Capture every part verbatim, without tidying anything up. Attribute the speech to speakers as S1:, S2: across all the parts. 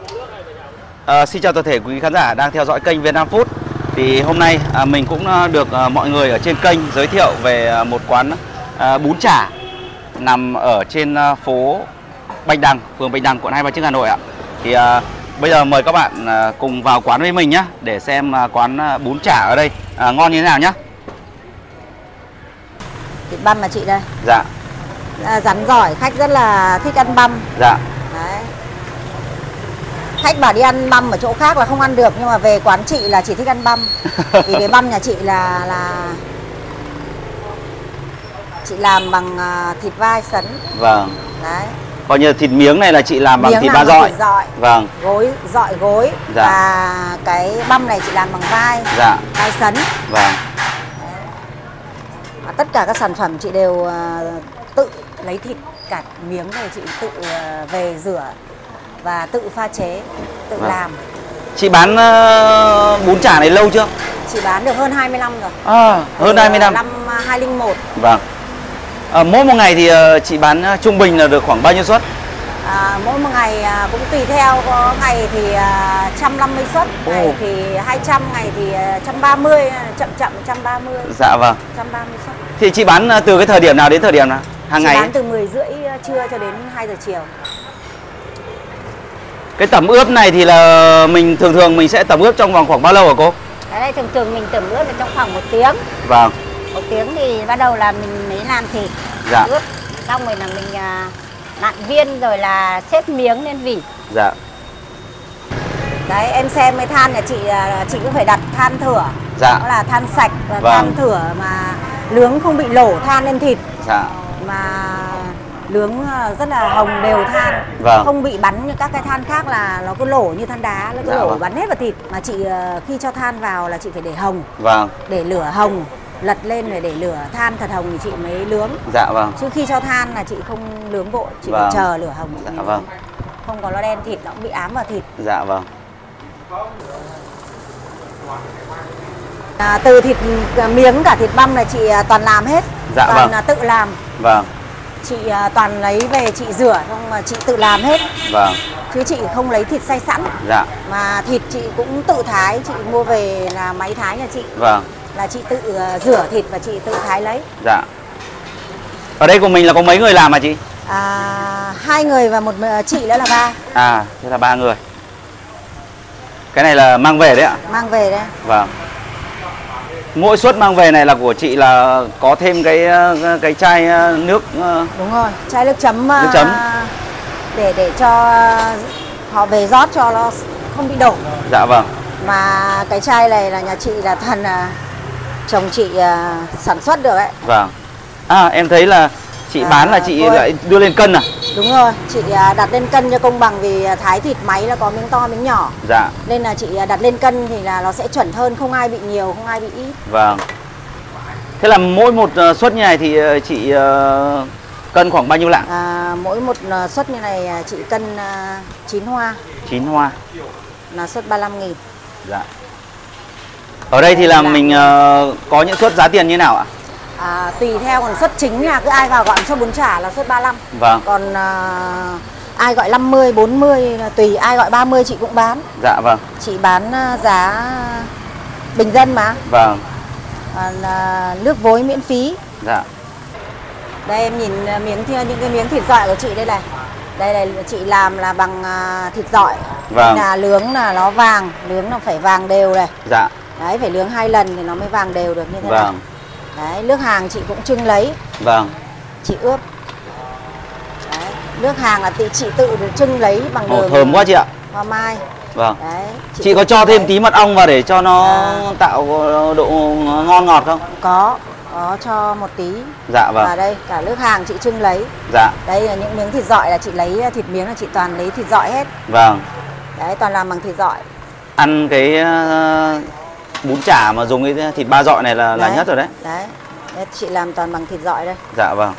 S1: À, xin chào toàn thể quý khán giả đang theo dõi kênh Việt Nam Food. Thì hôm nay à, mình cũng được à, mọi người ở trên kênh giới thiệu về à, một quán à, bún chả nằm ở trên à, phố Bạch Đằng, phường Bạch Đằng, quận Hai Bà Trưng, Hà Nội ạ. Thì à, bây giờ mời các bạn à, cùng vào quán với mình nhé, để xem à, quán à, bún chả ở đây à, ngon như thế nào nhé.
S2: Thịt băm mà chị đây.
S1: Dạ.
S2: À, rắn giỏi, khách rất là thích ăn băm.
S1: Dạ.
S2: Đấy. Khách bảo đi ăn băm ở chỗ khác là không ăn được, nhưng mà về quán chị là chỉ thích ăn băm. Vì cái băm nhà chị là là chị làm bằng thịt vai sấn.
S1: Vâng.
S2: Đấy.
S1: Coi như thịt miếng này là chị làm bằng
S2: miếng
S1: thịt
S2: làm
S1: ba dọi.
S2: Thịt dọi.
S1: Vâng.
S2: Gối, dọi gối.
S1: Dạ.
S2: Và cái băm này chị làm bằng vai.
S1: Dạ.
S2: Vai sấn.
S1: Vâng.
S2: À, tất cả các sản phẩm chị đều uh, tự lấy thịt cả miếng này chị tự uh, về rửa và tự pha chế, tự vâng. làm.
S1: Chị bán uh, bún chả này lâu chưa?
S2: Chị bán được hơn hai mươi năm rồi.
S1: À, hơn hai mươi năm.
S2: Năm hai không một.
S1: Vâng. À, mỗi một ngày thì uh, chị bán uh, trung bình là được khoảng bao nhiêu suất?
S2: À, mỗi một ngày uh, cũng tùy theo, có ngày thì uh, một trăm năm mươi suất, ngày thì hai trăm, ngày thì uh, một trăm ba mươi, chậm chậm một trăm ba mươi.
S1: Dạ vâng.
S2: một trăm ba mươi suất.
S1: Thì chị bán uh, từ cái thời điểm nào đến thời điểm nào? Hàng
S2: chị
S1: ngày?
S2: Chị bán
S1: ấy?
S2: từ mười rưỡi trưa cho đến hai giờ chiều.
S1: Cái tẩm ướp này thì là mình thường thường mình sẽ tẩm ướp trong vòng khoảng bao lâu hả cô?
S2: Cái này thường thường mình tẩm ướp là trong khoảng một tiếng.
S1: Vâng.
S2: Một tiếng thì bắt đầu là mình mới làm thịt.
S1: Dạ.
S2: Ướp xong rồi là mình uh, nặn viên rồi là xếp miếng lên vỉ.
S1: Dạ.
S2: Đấy, em xem cái than nhà chị, uh, chị cũng phải đặt than thửa.
S1: Dạ.
S2: Đó là than sạch và
S1: vâng.
S2: than thửa mà nướng không bị lổ than lên thịt.
S1: Dạ.
S2: Mà nướng rất là hồng đều than,
S1: vâng.
S2: không bị bắn như các cái than khác là nó cứ lổ như than đá, nó cứ
S1: dạ,
S2: lổ
S1: vâng.
S2: bắn hết vào thịt. Mà chị khi cho than vào là chị phải để hồng,
S1: vâng.
S2: để lửa hồng, lật lên rồi để lửa than thật hồng thì chị mới nướng.
S1: Dạ vâng.
S2: Chứ khi cho than là chị không nướng vội, chị
S1: vâng.
S2: phải chờ lửa hồng.
S1: Dạ vâng.
S2: Không có nó đen thịt nó cũng bị ám vào thịt.
S1: Dạ vâng.
S2: À, từ thịt miếng cả thịt băm là chị toàn làm hết.
S1: Dạ
S2: toàn
S1: vâng.
S2: tự làm.
S1: Vâng.
S2: Chị toàn lấy về chị rửa xong mà chị tự làm hết.
S1: Vâng.
S2: Chứ chị không lấy thịt xay sẵn.
S1: Dạ.
S2: Mà thịt chị cũng tự thái, chị mua về là máy thái nhà chị.
S1: Vâng.
S2: Là chị tự rửa thịt và chị tự thái lấy.
S1: Dạ. Ở đây của mình là có mấy người làm hả chị?
S2: À, hai người và một chị nữa là ba.
S1: À, thế là ba người. Cái này là mang về đấy ạ?
S2: Mang về đấy.
S1: Vâng. Mỗi suất mang về này là của chị là có thêm cái cái chai nước.
S2: Đúng rồi, chai nước chấm.
S1: Nước chấm.
S2: Để để cho họ về rót cho nó không bị đổ.
S1: Dạ vâng.
S2: Mà cái chai này là nhà chị là thần chồng chị sản xuất được ấy.
S1: Vâng. À, em thấy là chị à, bán là chị thôi. Lại đưa lên cân à?
S2: Đúng rồi, chị đặt lên cân cho công bằng vì thái thịt máy là có miếng to miếng nhỏ.
S1: Dạ.
S2: Nên là chị đặt lên cân thì là nó sẽ chuẩn hơn, không ai bị nhiều, không ai bị ít.
S1: Vâng. Thế là mỗi một suất như này thì chị uh, cân khoảng bao nhiêu lạng?
S2: À, mỗi một suất như này chị cân uh, chín hoa.
S1: chín hoa.
S2: Là suất ba mươi lăm nghìn.
S1: Dạ. Ở đây thì là mình uh, có những suất giá tiền như nào ạ?
S2: À, tùy theo, còn suất chính là cứ ai vào gọi suất bún chả là suất ba mươi lăm.
S1: Vâng.
S2: Còn uh, ai gọi năm mươi, bốn mươi là tùy, ai gọi ba mươi chị cũng bán.
S1: Dạ vâng.
S2: Chị bán uh, giá bình dân mà.
S1: Vâng.
S2: À, là nước vối miễn phí.
S1: Dạ.
S2: Đây em nhìn miếng những cái miếng thịt dọi của chị đây này. Đây là chị làm là bằng uh, thịt dọi.
S1: Vâng.
S2: Là nướng là nó vàng, nướng nó phải vàng đều này.
S1: Dạ.
S2: Đấy, phải nướng hai lần thì nó mới vàng đều được như thế
S1: vâng.
S2: này. Đấy, nước hàng chị cũng trưng lấy.
S1: Vâng.
S2: Chị ướp. Đấy, nước hàng là tự chị tự trưng lấy bằng đường.
S1: Ồ, thơm quá chị ạ.
S2: Hoa mai.
S1: Vâng.
S2: Đấy,
S1: chị, chị có cho thêm
S2: đấy.
S1: tí mật ong vào để cho nó à. tạo độ ngon ngọt không?
S2: Có, có cho một tí.
S1: Dạ vâng.
S2: Và đây, cả nước hàng chị trưng lấy.
S1: Dạ.
S2: Đây là những miếng thịt dọi là chị lấy thịt miếng là chị toàn lấy thịt dọi hết.
S1: Vâng.
S2: Đấy, toàn làm bằng thịt dọi.
S1: Ăn cái uh, bún chả mà dùng cái thịt ba dọi này là, là nhất rồi đấy.
S2: Đấy. Đấy, chị làm toàn bằng thịt dọi đây.
S1: Dạ vâng.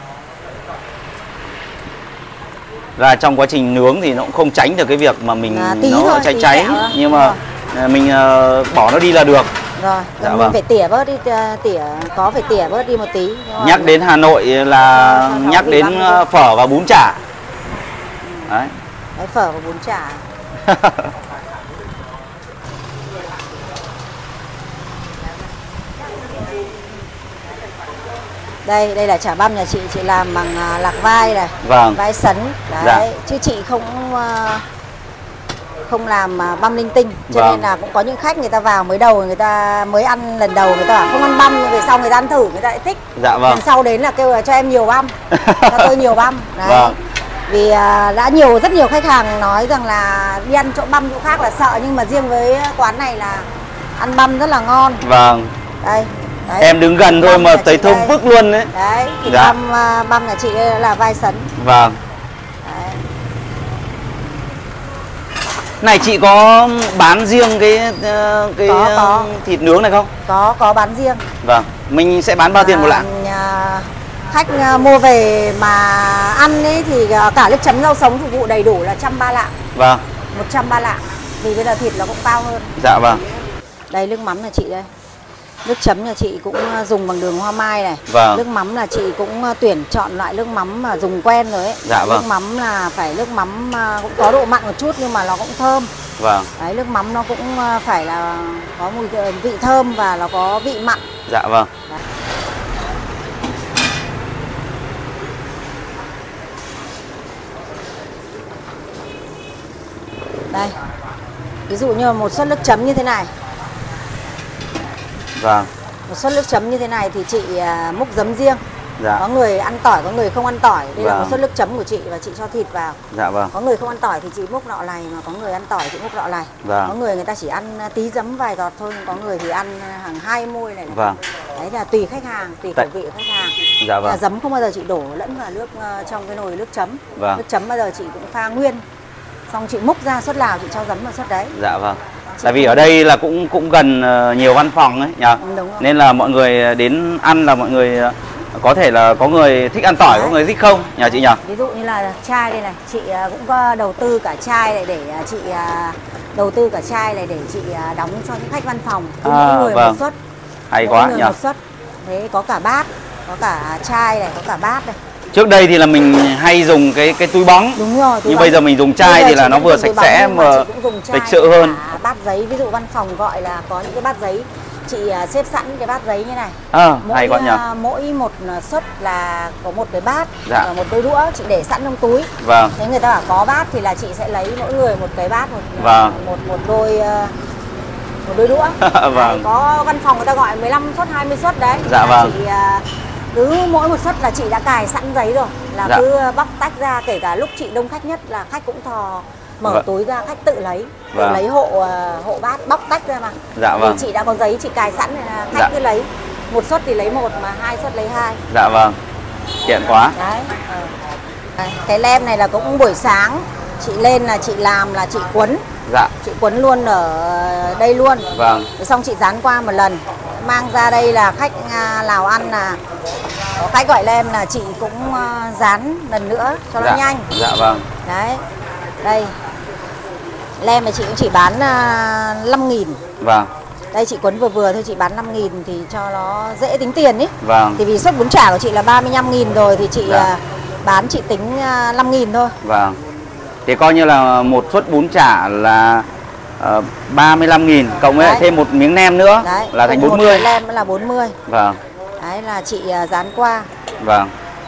S1: Và trong quá trình nướng thì nó cũng không tránh được cái việc mà mình
S2: à, tí
S1: nó
S2: thôi,
S1: cháy
S2: tí
S1: cháy
S2: kẹo
S1: nhưng mà rồi. mình uh, bỏ nó đi là được.
S2: Rồi,
S1: dạ
S2: mình
S1: vâng.
S2: phải tỉa bớt đi, tỉa có phải tỉa bớt đi một tí.
S1: Nhắc đến Hà Nội là à, nhắc đến phở và bún chả. Đấy.
S2: Đấy, phở và bún chả. Đây, đây là chả băm nhà chị, chị làm bằng uh, lạc vai này,
S1: vâng.
S2: vai sấn. Đấy, dạ. Chứ chị không uh, không làm uh, băm linh tinh. Cho vâng. nên là cũng có những khách người ta vào mới đầu, người ta mới ăn lần đầu, người ta bảo không ăn băm, nhưng về sau người ta ăn thử, người ta lại thích.
S1: Dạ vâng.
S2: Lần sau đến là kêu là cho em nhiều băm, cho tôi nhiều băm. Đấy. Vâng. Vì uh, đã nhiều rất nhiều khách hàng nói rằng là đi ăn chỗ băm chỗ khác là sợ, nhưng mà riêng với quán này là ăn băm rất là ngon.
S1: Vâng.
S2: Đây. Đấy.
S1: Em đứng gần thôi mà thấy thơm phức luôn đấy.
S2: Đấy, thì
S1: dạ.
S2: băm, uh, băm nhà chị là vai sấn.
S1: Vâng.
S2: Đấy.
S1: Này chị có bán riêng cái cái
S2: có, có.
S1: thịt nướng này không?
S2: Có, có bán riêng.
S1: Vâng, mình sẽ bán bao tiền một lạng?
S2: À, khách mua về mà ăn ấy thì cả nước chấm rau sống phục vụ đầy đủ là trăm ba lạng.
S1: Vâng.
S2: một trăm ba lạng. Vì bây giờ thịt nó cũng cao hơn.
S1: Dạ vâng.
S2: Đây nước mắm nhà chị đây. Nước chấm nhà chị cũng dùng bằng đường hoa mai này.
S1: Vâng.
S2: Nước mắm là chị cũng tuyển chọn loại nước mắm mà dùng quen rồi ấy.
S1: Dạ vâng.
S2: Nước mắm là phải nước mắm cũng có độ mặn một chút nhưng mà nó cũng thơm.
S1: Vâng.
S2: Đấy, nước mắm nó cũng phải là có mùi vị thơm và nó có vị mặn.
S1: Dạ vâng.
S2: Đấy. Đây. Ví dụ như một suất nước chấm như thế này.
S1: Vâng.
S2: Một suất nước chấm như thế này thì chị múc giấm riêng.
S1: Dạ.
S2: Có người ăn tỏi, có người không ăn tỏi. Đây
S1: vâng.
S2: là một suất nước chấm của chị và chị cho thịt vào.
S1: Dạ vâng.
S2: Có người không ăn tỏi thì chị múc lọ này, mà có người ăn tỏi chị múc lọ này.
S1: Vâng.
S2: Có người người ta chỉ ăn tí giấm vài giọt thôi, có người thì ăn hàng hai muôi này, này.
S1: Vâng.
S2: Đấy là tùy khách hàng, tùy khẩu vị của khách hàng.
S1: Dạ vâng.
S2: Giấm không bao giờ chị đổ lẫn vào nước trong cái nồi nước chấm.
S1: Vâng.
S2: Nước chấm bao giờ chị cũng pha nguyên. Xong chị múc ra suất nào chị cho giấm vào suất đấy.
S1: Dạ vâng. Tại vì ở đây là cũng cũng gần nhiều văn phòng ấy nhỉ.
S2: Đúng rồi.
S1: Nên là mọi người đến ăn là mọi người có thể là có người thích ăn tỏi, đấy. Có người thích không nhỉ chị nhỉ?
S2: Ví dụ như là chai đây này, chị cũng có đầu tư cả chai này để chị đầu tư cả chai này để chị đóng cho những khách văn phòng. À, mỗi người vâng. một suất.
S1: Hay
S2: mỗi
S1: quá
S2: người
S1: nhỉ.
S2: Một suất. Thế có cả bát, có cả chai này, có cả bát đây.
S1: Trước đây thì là mình hay dùng cái cái túi bóng.
S2: Đúng rồi.
S1: Nhưng bây giờ mình dùng chai thì là nó vừa sạch sẽ mà lịch sự hơn.
S2: Bát giấy, ví dụ văn phòng gọi là có những cái bát giấy, chị xếp sẵn cái bát giấy như này.
S1: À,
S2: mỗi,
S1: hay quá nhỉ.
S2: Mỗi một suất là có một cái bát
S1: dạ.
S2: và một đôi đũa chị để sẵn trong túi.
S1: Vâng.
S2: Thế người ta bảo có bát thì là chị sẽ lấy mỗi người một cái bát, một
S1: vâng.
S2: một một đôi một đôi đũa.
S1: Vâng.
S2: Đấy, có văn phòng người ta gọi mười lăm suất, hai mươi suất đấy.
S1: Dạ vâng.
S2: Chị cứ mỗi một suất là chị đã cài sẵn giấy rồi, là dạ. cứ bóc tách ra, kể cả lúc chị đông khách nhất là khách cũng thò mở vâng. túi ra, khách tự lấy, tự vâng. lấy hộ hộ bát bóc tách ra mà.
S1: Dạ vâng.
S2: Thì chị đã có giấy chị cài sẵn này là khách dạ. cứ lấy một suất thì lấy một, mà hai suất lấy hai.
S1: Dạ vâng. Tiện quá.
S2: Đấy. Ừ. Cái lem này là cũng buổi sáng chị lên là chị làm là chị quấn.
S1: Dạ.
S2: Chị quấn luôn ở đây luôn.
S1: Vâng.
S2: Rồi xong chị dán qua một lần, mang ra đây là khách Lào ăn là có khách gọi lem là chị cũng dán lần nữa cho
S1: dạ.
S2: nó nhanh.
S1: Dạ vâng.
S2: Đấy. Đây. Lem này chị cũng chỉ bán năm nghìn.
S1: Vâng.
S2: Đây chị quấn vừa vừa thôi, chị bán năm nghìn thì cho nó dễ tính tiền ý.
S1: Vâng.
S2: Thì vì suất bún chả của chị là ba mươi lăm nghìn rồi thì chị dạ. bán chị tính năm nghìn thôi.
S1: Vâng. Thì coi như là một suất bún chả là uh, ba mươi lăm nghìn, cộng với thêm một miếng nem nữa. Đấy. Là thành bốn mươi.
S2: Một lem là bốn mươi.
S1: Vâng.
S2: Đấy là chị uh, dán qua.
S1: Vâng.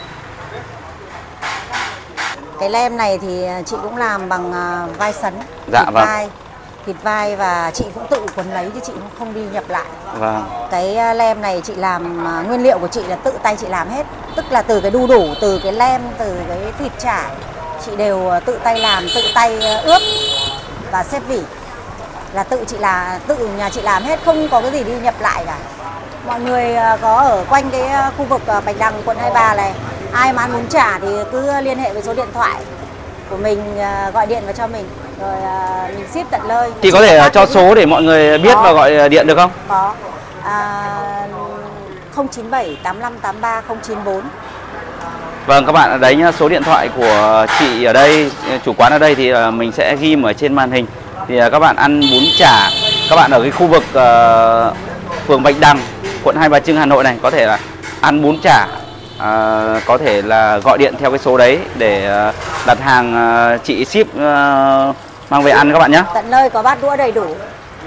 S2: Cái lem này thì chị cũng làm bằng uh, vai sấn.
S1: Dạ
S2: thịt
S1: vâng.
S2: vai, thịt vai và chị cũng tự quấn lấy chứ chị cũng không đi nhập lại.
S1: Vâng.
S2: Cái uh, lem này chị làm uh, nguyên liệu của chị là tự tay chị làm hết, tức là từ cái đu đủ, từ cái lem, từ cái thịt chả chị đều tự tay làm, tự tay ướp và xếp vỉ, là tự chị là tự nhà chị làm hết, không có cái gì đi nhập lại cả. Mọi người có ở quanh cái khu vực Bạch Đằng, quận Hai Bà này, ai mà ăn bún chả thì cứ liên hệ với số điện thoại của mình, gọi điện vào cho mình rồi mình ship tận nơi.
S1: Thì có thể cho số để mọi người biết có, và gọi điện được không?
S2: Có. À, không chín bảy tám năm tám ba không chín bốn.
S1: Vâng, các bạn ở đấy nhá, số điện thoại của chị ở đây, chủ quán ở đây thì mình sẽ ghi ở trên màn hình. Thì các bạn ăn bún chả, các bạn ở cái khu vực uh, phường Bạch Đằng, quận Hai Bà Trưng, Hà Nội này, có thể là ăn bún chả, uh, có thể là gọi điện theo cái số đấy để uh, đặt hàng, uh, chị ship uh, mang về ăn các bạn nhé.
S2: Tận nơi có bát đũa đầy đủ.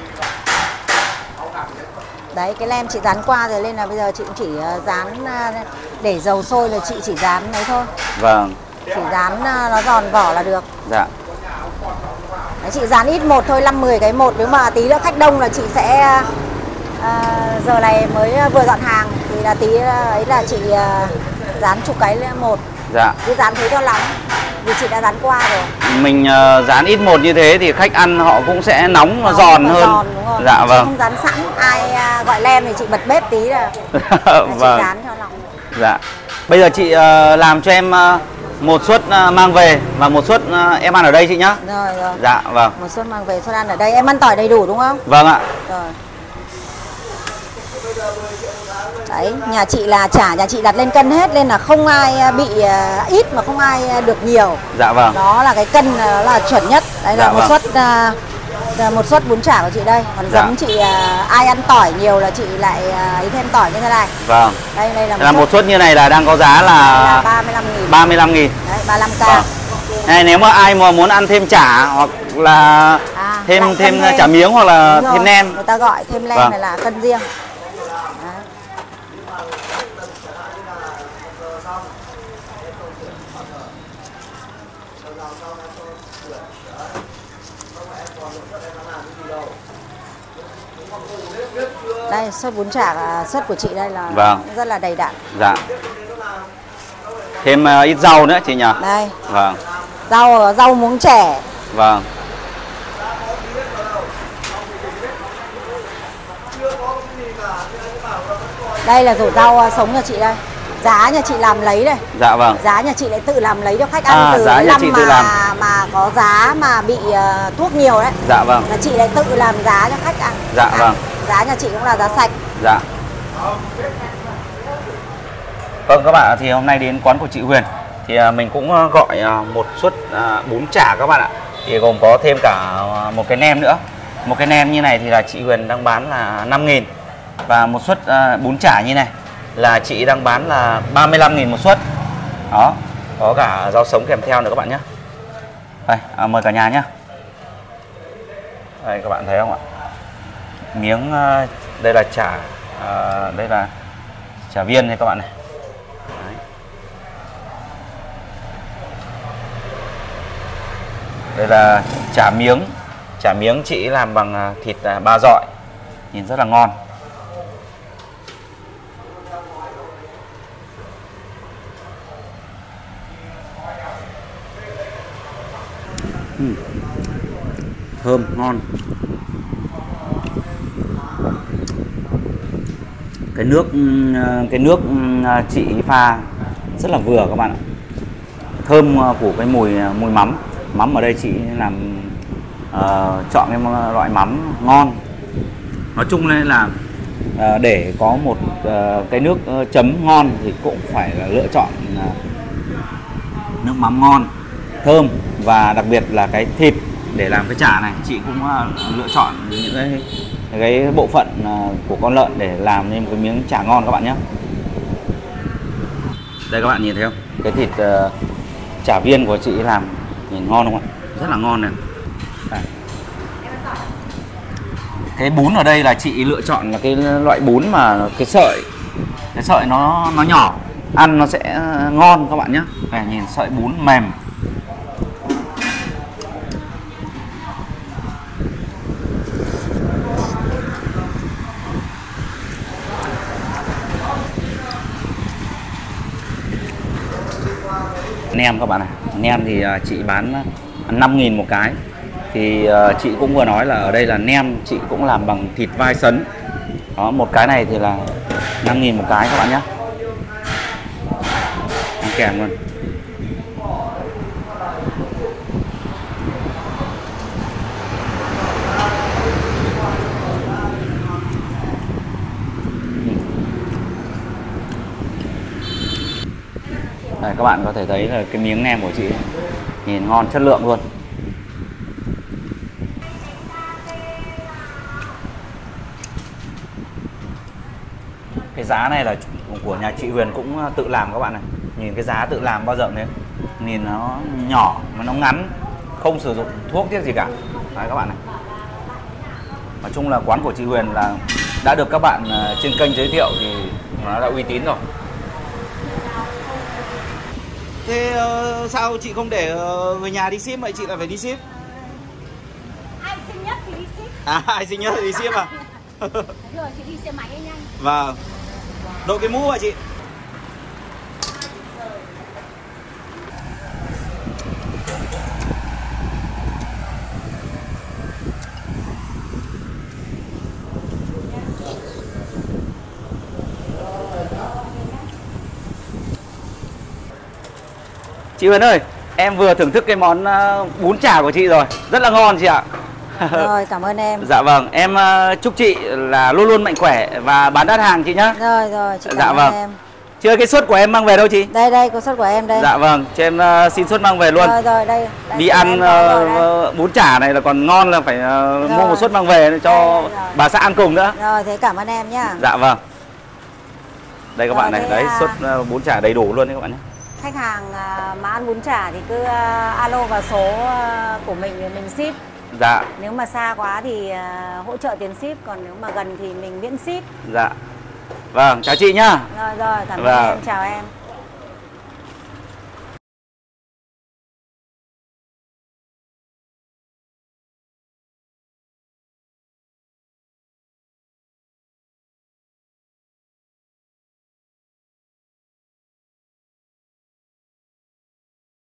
S2: Đấy, cái lem chị dán qua rồi nên là bây giờ chị cũng chỉ dán để dầu sôi là chị chỉ dán đấy thôi.
S1: Vâng.
S2: Chỉ dán nó giòn vỏ là được.
S1: Dạ.
S2: Đấy, chị dán ít một thôi, năm mười cái một. Nếu mà tí nữa khách đông là chị sẽ à, giờ này mới vừa dọn hàng thì là tí ấy là chị à, dán chục cái một.
S1: Dạ.
S2: Cứ dán thế cho lắm vì chị đã dán qua rồi.
S1: Mình uh, dán ít một như thế thì khách ăn họ cũng sẽ nóng, nó
S2: Nó
S1: giòn hơn.
S2: Giòn, đúng rồi.
S1: Dạ
S2: chị
S1: vâng.
S2: không dán sẵn, ai uh, gọi lem thì chị bật bếp tí là, là
S1: vâng.
S2: chị dán cho lòng.
S1: Dạ. Bây giờ chị uh, làm cho em uh, một suất uh, mang về và một suất uh, em ăn ở đây chị nhá.
S2: Rồi rồi.
S1: Dạ vâng.
S2: Một suất mang về, suất ăn ở đây. Em ăn tỏi đầy đủ đúng không?
S1: Vâng ạ.
S2: Rồi. Đấy, nhà chị là chả nhà chị đặt lên cân hết nên là không ai bị uh, ít mà không ai được nhiều.
S1: Dạ vâng.
S2: Đó là cái cân đó là chuẩn nhất. Đây là
S1: Dạ
S2: một
S1: vâng.
S2: suất uh, một suất bún chả của chị đây. Còn
S1: Dạ.
S2: giống chị uh, ai ăn tỏi nhiều là chị lại uh, ý thêm tỏi như thế này.
S1: Vâng.
S2: Đây đây là một,
S1: là
S2: suất.
S1: một suất như này là đang có giá là
S2: ba mươi lăm nghìn.
S1: ba mươi lăm nghìn.
S2: Đấy, ba mươi lăm k.
S1: Vâng. Này, nếu mà ai mà muốn ăn thêm chả hoặc là
S2: À,
S1: thêm thêm
S2: thêm.
S1: chả miếng hoặc là
S2: Đúng rồi,
S1: thêm nem.
S2: người ta gọi thêm lem
S1: Vâng.
S2: này là cân riêng. Đấy. Đây, suất bún chả suất của chị đây là
S1: Vâng.
S2: rất là đầy đặn.
S1: Dạ. Thêm uh, ít rau nữa chị nhỉ?
S2: Đây,
S1: Vâng.
S2: rau rau muống trẻ.
S1: Vâng.
S2: Đây là rổ rau sống nhà chị đây. Giá nhà chị làm lấy đây.
S1: Dạ vâng.
S2: Giá nhà chị lại tự làm lấy cho khách ăn
S1: À,
S2: từ
S1: giá
S2: cái
S1: nhà
S2: năm
S1: chị
S2: mà
S1: tự làm.
S2: mà có giá mà bị uh, thuốc nhiều đấy.
S1: Dạ vâng.
S2: Là chị lại tự làm giá cho khách ăn.
S1: Dạ
S2: ăn.
S1: vâng.
S2: Giá nhà chị cũng là giá sạch.
S1: Dạ. Vâng các bạn, thì hôm nay đến quán của chị Huyền thì à, mình cũng à, gọi à, một suất à, bún chả các bạn ạ. Thì gồm có thêm cả à, một cái nem nữa. Một cái nem như này thì là chị Huyền đang bán là năm nghìn. Và một suất à, bún chả như này là chị đang bán là ba mươi lăm nghìn một suất. Đó, có cả rau sống kèm theo nữa các bạn nhé. Đây, à, mời cả nhà nhé. Đây các bạn thấy không ạ? Miếng à, đây là chả, à, đây là chả viên này các bạn này. Đấy. Đây là chả miếng. Chả miếng chị làm bằng thịt ba dọi, nhìn rất là ngon. uhm. Thơm, ngon. Cái nước cái nước chị pha rất là vừa các bạn ạ. Thơm của cái mùi mùi mắm. Mắm ở đây chị làm uh, chọn cái loại mắm ngon. Nói chung đây là uh, để có một uh, cái nước uh, chấm ngon thì cũng phải là lựa chọn uh, nước mắm ngon, thơm, và đặc biệt là cái thịt để làm cái chả này chị cũng uh, lựa chọn những cái cái bộ phận uh, của con lợn để làm nên một cái miếng chả ngon các bạn nhé. Đây các bạn nhìn thấy không? Cái thịt uh, chả viên của chị làm nhìn ngon không ạ? Rất là ngon này. Đây. Cái bún ở đây là chị lựa chọn là cái loại bún mà cái sợi cái sợi nó nó nhỏ, ăn nó sẽ ngon các bạn nhé. Đây, nhìn sợi bún mềm. Nem các bạn này, nem thì chị bán năm nghìn một cái. Thì uh, chị cũng vừa nói là ở đây là nem chị cũng làm bằng thịt vai sấn. Đó, một cái này thì là năm nghìn một cái các bạn nhé. Ăn kèm luôn. Đây, các bạn có thể thấy là cái miếng nem của chị nhìn ngon, chất lượng luôn. Cái giá này là của nhà chị Huyền cũng tự làm các bạn này. Nhìn cái giá tự làm bao giờ thế, nhìn nó nhỏ mà nó ngắn, không sử dụng thuốc tiếc gì cả. Đấy các bạn này. Nói chung là quán của chị Huyền là đã được các bạn trên kênh giới thiệu thì nó đã uy tín rồi. Thế uh, sao chị không để uh, người nhà đi ship mà chị lại phải đi ship?
S3: Ai sinh nhất thì đi ship.
S1: À, ai sinh nhất thì đi ship à?
S3: Rồi chị đi xe máy nhanh.
S1: Vâng. Đội cái mũ hả chị? Chị Huyền ơi, em vừa thưởng thức cái món uh, bún chả của chị rồi, rất là ngon chị ạ.
S2: Rồi, cảm ơn em.
S1: Dạ vâng, em uh, chúc chị là luôn luôn mạnh khỏe và bán đắt hàng chị nhá.
S2: Rồi rồi, chị cảm
S1: dạ
S2: ơn
S1: vâng.
S2: em.
S1: Chưa cái suất của em mang về đâu chị?
S2: Đây đây, có suất của em đây.
S1: Dạ vâng, cho em uh, xin suất mang về luôn.
S2: Rồi rồi, đây. đây
S1: Đi ăn uh, bún chả này là còn ngon là phải uh, mua một suất mang về cho
S2: đây, đây, rồi.
S1: bà xã ăn cùng nữa.
S2: Rồi, thế cảm ơn em nhá.
S1: Dạ vâng. Đây các
S2: Rồi,
S1: bạn này, đấy
S2: à...
S1: suất uh, bún chả đầy đủ luôn đấy các bạn nhé.
S2: Khách hàng mà ăn bún chả thì cứ alo vào số của mình để mình ship.
S1: Dạ.
S2: Nếu mà xa quá thì hỗ trợ tiền ship, còn nếu mà gần thì mình miễn ship.
S1: Dạ. Vâng, chào chị nhá.
S2: Rồi rồi, cảm ơn
S1: vâng.
S2: em, chào em.